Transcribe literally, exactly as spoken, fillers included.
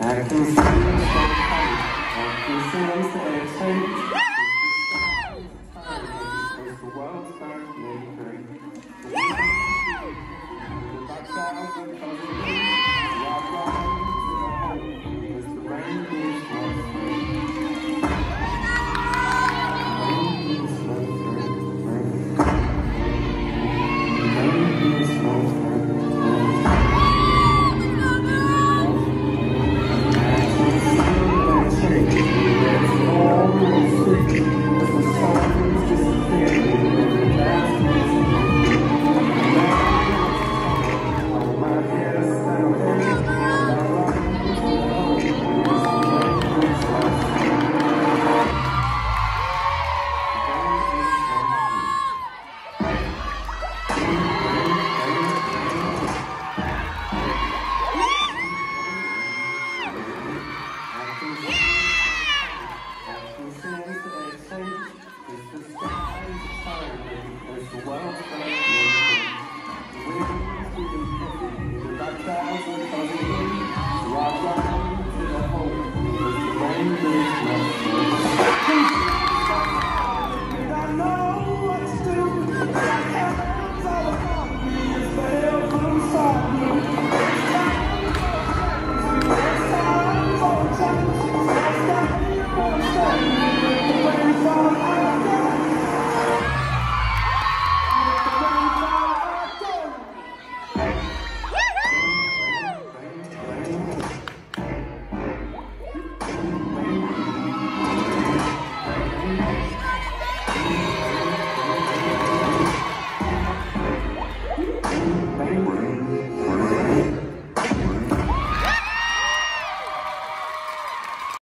can see the sun coming. I can sense the air change. It's the world's first neighborhood. The background of the it's the rain is the world's